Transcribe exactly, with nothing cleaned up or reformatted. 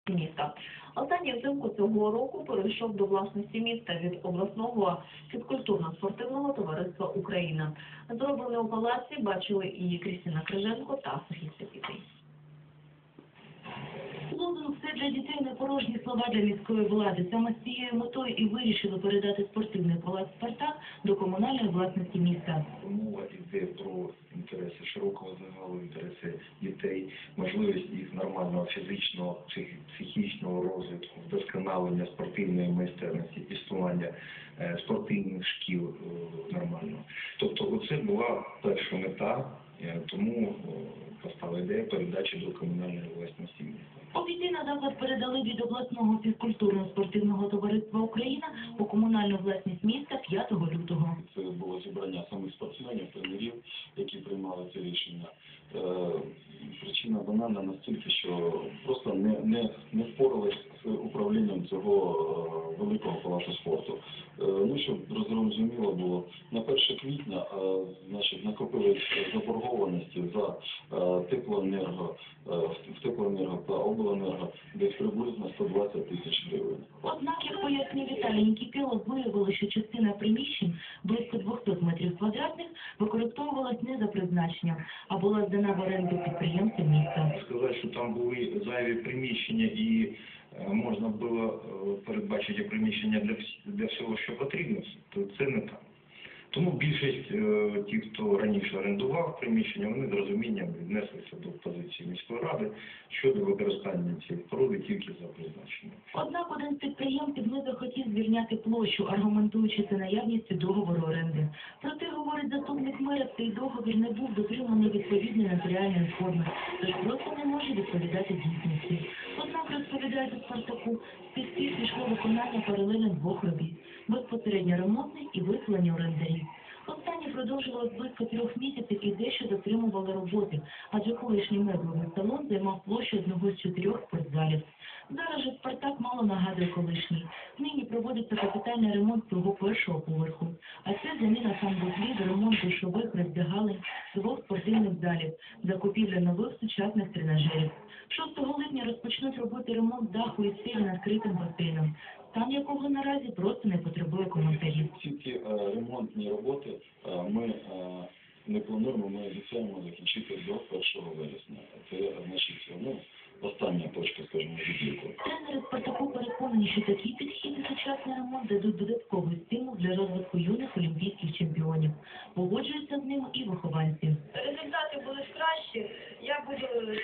міста. Останній взимку цього року перейшов до власності міста від обласного фізкультурно-спортивного товариства «Україна». Зроблене у палаці бачили і Крістіна Криженко та Сергій Сапітий. Лозунг «Все для дітей» – не порожні слова для міської влади. Саме з цією метою і вирішили передати спортивний палац «Спартак» до комунальної власності міста. Мова йде про інтереси широкого загалу, інтереси дітей, можливість їх нормального фізичного, психічного розвитку, вдосконалення спортивної майстерності, існування е, спортивних шкіл е, нормально. Тобто оце була перша мета, е, тому е, постала ідея передачі до комунальної власності міста. Офіційно заклад передали від обласного фізкультурно-спортивного товариства «Україна» у комунальну власність міста п'ятого лютого. Це було зібрання самих спортсменів, тренерів, які приймали це рішення. Е, причина банальна настільки, що просто не, не, не впоралися з управлінням цього е, великого палацу спорту. Е, ну, щоб зрозуміло було, на перше квітня е, значить, накопились заборгованості за е, теплоенерго, е, в теплоенерго та обленерго десь приблизно сто двадцять тисяч гривень. Однак, як пояснює Віталій Нікіпєлов, виявилося, що частина приміщень, близько двохсот метрів квадратних, використовувалась не за призначенням, а була здана в оренду підприємцям міста. Сказати, що там були зайві приміщення і е, можна було е, передбачити приміщення для, вс- для всього, що потрібно, то це не так. Тому більшість е, тих, хто раніше орендував приміщення, вони з розумінням віднеслися до позиції міської ради щодо використання цієї споруди тільки за призначенням. Однак один з підприємців не захотів звільняти площу, аргументуючи це наявністю договору оренди. Проте, говорить заступник мера, цей договір не був дотриманий відповідної нотаріальної форми, тож просто не може відповідати дійсності. Однак, розповідають у «Спартаку», з тих пір пішло виконання паралельно двох робіт – безпосередньо ремонтних і виселення орендарів. Останні продовжувалось близько трьох місяців і дещо затримували роботи, адже колишній меблевий салон займав площу одного з чотирьох спортзалів. Зараз же «Спартак» мало нагадує колишній. Нині проводиться капітальний ремонт свого першого поверху. А це заміна санвузлів, ремонт душових, роздягалень, двох спортивних залів, закупівля нових сучасних тренажерів. шостого липня розпочнуть робити ремонт даху і стелі над критим басейном, стан якого наразі просто не потребує коментарів. Всі ці е, ремонтні роботи е, ми е, не плануємо, ми обіцяємо закінчити до першого вересня. Це, значить, ну, остання точка, скажімо, відліку. Тренери «Спартаку» переконані, що такий підхід і сучасний ремонт дадуть додатковий стимул для розвитку юних олімпійських чемпіонів. Погоджуються з ним і вихованці. Результати будуть кращі. Я буду